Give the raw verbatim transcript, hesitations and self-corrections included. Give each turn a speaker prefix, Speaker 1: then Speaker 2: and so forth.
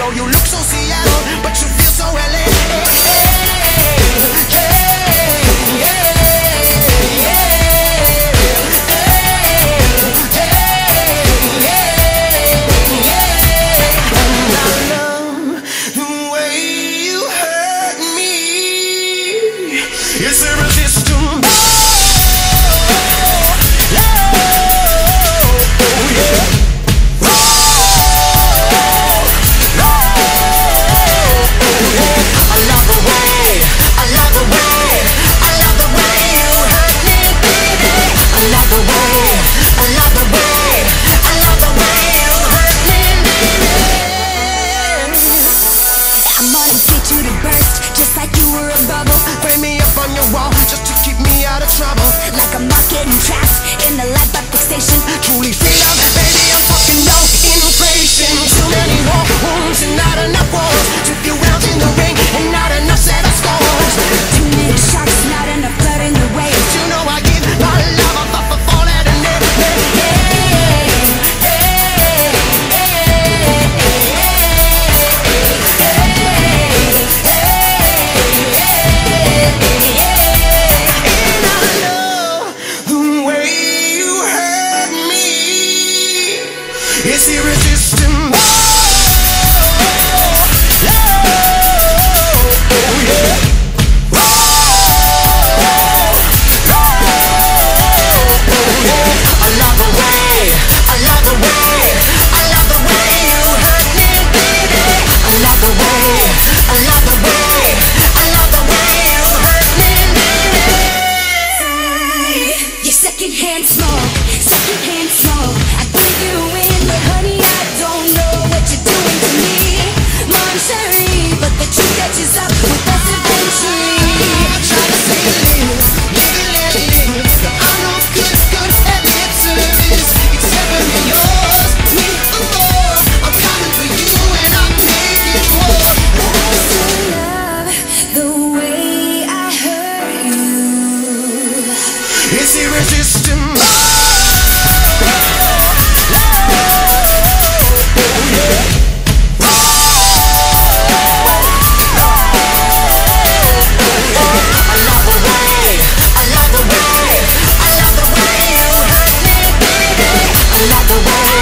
Speaker 1: know you look so Seattle, but you feel so L A. It's irresistible.
Speaker 2: Like I'm not getting trapped in the light but fixation.
Speaker 1: Truly freedom, baby, I'm fucking no inflation. Too many war wounds and not enough wars. Took you rounds in the ring and not enough set of scores.
Speaker 2: Too many sharks, not enough blood in the waves.
Speaker 1: You know I give my love up for fall at a net. It's irresistible.
Speaker 2: Secondhand smoke, secondhand smoke. I think you in, but honey, I don't know what you're doing to me. Moncherie, but the truth catches up with us eventually.
Speaker 1: I try to say live, live and let live. I'm no good, good at lip service, except for yours. Me, oh, I'm coming for you and I'm making war.
Speaker 2: I still love the way I hurt you.
Speaker 1: It's irresistible.
Speaker 2: I love the way